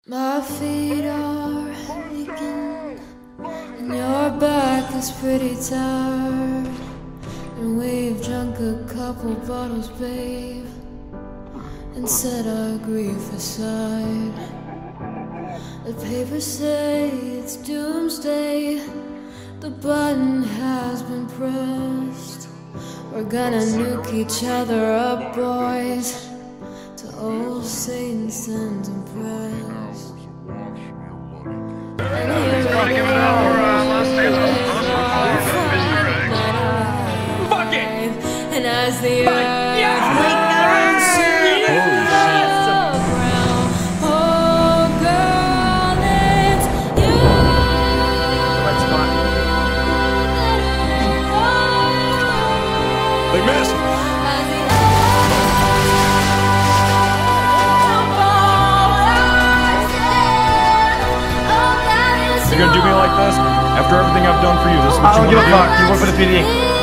My feet are aching, and your back is pretty tired, and we've drunk a couple bottles, babe, and set our grief aside. The papers say it's doomsday, the button has been pressed. We're gonna nuke each other up, boys, to old Satan sends impressed. Fuck it! And as the earth returns to the ground, oh girl, it's you. They missed. You're gonna do me like this? After everything I've done for you, this is what I don't give a fuck. You work for the PD.